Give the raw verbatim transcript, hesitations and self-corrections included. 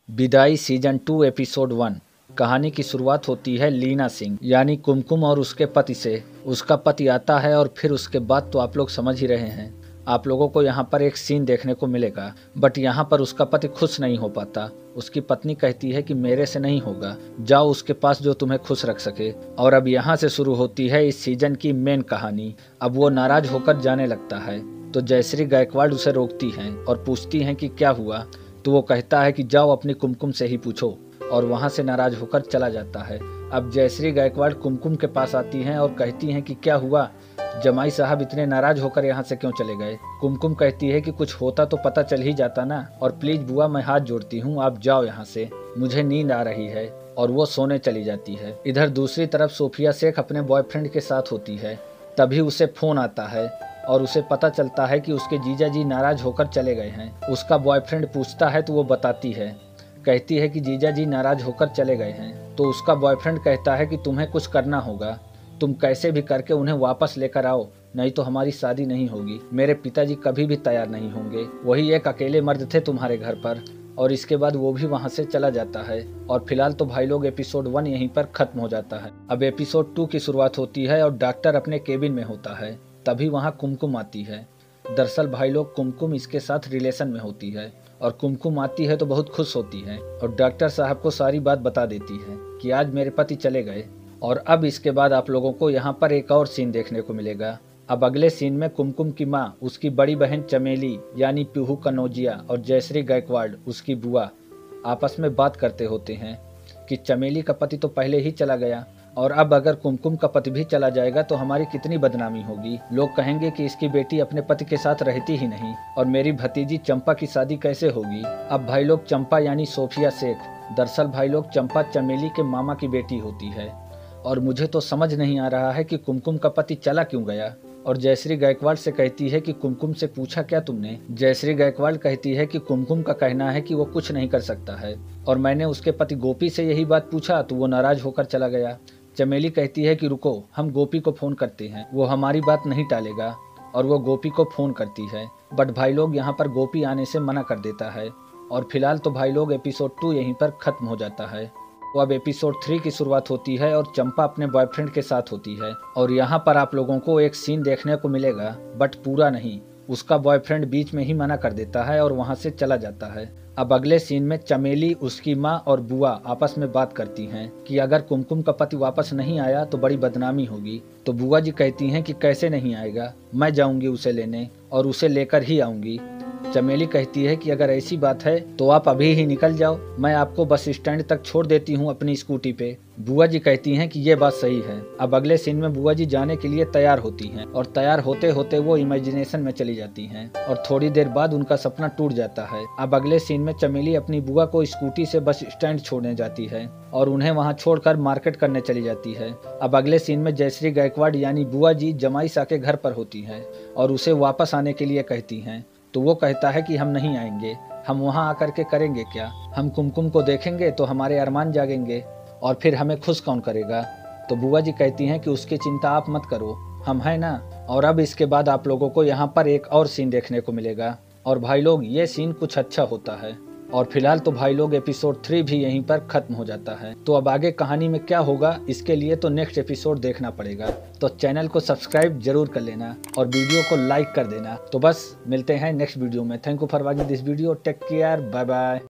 विदाई season two episode one. कहानी की शुरुआत होती है लीना सिंह यानी कुमकुम और उसके पति से। उसका पति आता है और फिर उसके बाद तो आप लोग समझ ही रहे हैं। आप लोगों को यहाँ पर एक सीन देखने को मिलेगा, बट यहाँ पर उसका पति खुश नहीं हो पाता। उसकी पत्नी कहती है कि मेरे से नहीं होगा, जाओ उसके पास जो तुम्हें खुश रख सके। और अब यहाँ से शुरू होती है इस सीजन की मेन कहानी। अब वो नाराज होकर जाने लगता है तो जयश्री गायकवाड़ उसे रोकती हैं और पूछती हैं कि क्या हुआ। तो वो कहता है कि जाओ अपनी कुमकुम से ही पूछो, और वहाँ से नाराज होकर चला जाता है। अब जयश्री गायकवाड़ कुमकुम के पास आती हैं और कहती हैं कि क्या हुआ, जमाई साहब इतने नाराज होकर यहाँ से क्यों चले गए। कुमकुम कहती है कि कुछ होता तो पता चल ही जाता ना, और प्लीज बुआ मैं हाथ जोड़ती हूँ, आप जाओ यहाँ से, मुझे नींद आ रही है। और वो सोने चली जाती है। इधर दूसरी तरफ सोफिया शेख अपने बॉयफ्रेंड के साथ होती है। तभी उसे फोन आता है और उसे पता चलता है कि उसके जीजा जी नाराज होकर चले गए हैं। उसका बॉयफ्रेंड पूछता है तो वो बताती है, कहती है कि जीजा जी नाराज होकर चले गए हैं। तो उसका बॉयफ्रेंड कहता है कि तुम्हें कुछ करना होगा, तुम कैसे भी करके उन्हें वापस लेकर आओ, नहीं तो हमारी शादी नहीं होगी। मेरे पिताजी कभी भी तैयार नहीं होंगे, वही एक अकेले मर्द थे तुम्हारे घर पर। और इसके बाद वो भी वहाँ से चला जाता है। और फिलहाल तो भाई लोग एपिसोड वन यहीं पर खत्म हो जाता है। अब एपिसोड टू की शुरुआत होती है और डॉक्टर अपने केबिन में होता है। तभी वहाँ कुमकुम आती है। दरअसल भाई लोग कुमकुम इसके साथ रिलेशन में होती है, और कुमकुम आती है तो बहुत खुश होती है और डॉक्टर साहब को सारी बात बता देती है कि आज मेरे पति चले गए। और अब इसके बाद आप लोगों को यहाँ पर एक और सीन देखने को मिलेगा। अब अगले सीन में कुमकुम की माँ, उसकी बड़ी बहन चमेली यानी पीहू कनौजिया और जयश्री गायकवाड़ उसकी बुआ आपस में बात करते होते हैं कि चमेली का पति तो पहले ही चला गया, और अब अगर कुमकुम का पति भी चला जाएगा तो हमारी कितनी बदनामी होगी। लोग कहेंगे कि इसकी बेटी अपने पति के साथ रहती ही नहीं, और मेरी भतीजी चंपा की शादी कैसे होगी। अब भाई लोग चंपा यानी सोफिया शेख, दरअसल भाई लोग चंपा चमेली के मामा की बेटी होती है। और मुझे तो समझ नहीं आ रहा है कि कुमकुम का पति चला क्यों गया। और जयश्री गायकवाड़ से कहती है कि कुमकुम से पूछा क्या तुमने। जयश्री गायकवाड़ कहती है कि कुमकुम का कहना है कि वो कुछ नहीं कर सकता है, और मैंने उसके पति गोपी से यही बात पूछा तो वो नाराज होकर चला गया। चमेली कहती है कि रुको, हम गोपी को फोन करते हैं, वो हमारी बात नहीं टालेगा। और वो गोपी को फोन करती है, बट भाई लोग यहाँ पर गोपी आने से मना कर देता है। और फिलहाल तो भाई लोग एपिसोड टू यहीं पर खत्म हो जाता है। तो अब एपिसोड थ्री की शुरुआत होती है और चंपा अपने बॉयफ्रेंड के साथ होती है। और यहाँ पर आप लोगों को एक सीन देखने को मिलेगा, बट पूरा नहीं। उसका बॉयफ्रेंड बीच में ही मना कर देता है और वहाँ से चला जाता है। अब अगले सीन में चमेली, उसकी माँ और बुआ आपस में बात करती हैं कि अगर कुमकुम का पति वापस नहीं आया तो बड़ी बदनामी होगी। तो बुआ जी कहती हैं कि कैसे नहीं आएगा, मैं जाऊंगी उसे लेने और उसे लेकर ही आऊंगी। चमेली कहती है कि अगर ऐसी बात है तो आप अभी ही निकल जाओ, मैं आपको बस स्टैंड तक छोड़ देती हूँ अपनी स्कूटी पे। बुआ जी कहती हैं कि ये बात सही है। अब अगले सीन में बुआ जी जाने के लिए तैयार होती हैं, और तैयार होते होते वो इमेजिनेशन में चली जाती हैं, और थोड़ी देर बाद उनका सपना टूट जाता है। अब अगले सीन में चमेली अपनी बुआ को स्कूटी से बस स्टैंड छोड़ने जाती है और उन्हें वहाँ छोड़कर मार्केट करने चली जाती है। अब अगले सीन में जयश्री गायकवाड़ यानी बुआ जी जमाई सा के घर पर होती है और उसे वापस आने के लिए कहती हैं। तो वो कहता है कि हम नहीं आएंगे, हम वहाँ आकर के करेंगे क्या, हम कुमकुम को देखेंगे तो हमारे अरमान जागेंगे, और फिर हमें खुश कौन करेगा। तो बुआ जी कहती हैं कि उसकी चिंता आप मत करो, हम हैं ना। और अब इसके बाद आप लोगों को यहाँ पर एक और सीन देखने को मिलेगा, और भाई लोग ये सीन कुछ अच्छा होता है। और फिलहाल तो भाई लोग एपिसोड थ्री भी यहीं पर खत्म हो जाता है। तो अब आगे कहानी में क्या होगा, इसके लिए तो नेक्स्ट एपिसोड देखना पड़ेगा। तो चैनल को सब्सक्राइब जरूर कर लेना और वीडियो को लाइक कर देना। तो बस मिलते हैं नेक्स्ट वीडियो में। Thank you for watching this video, take care, bye bye.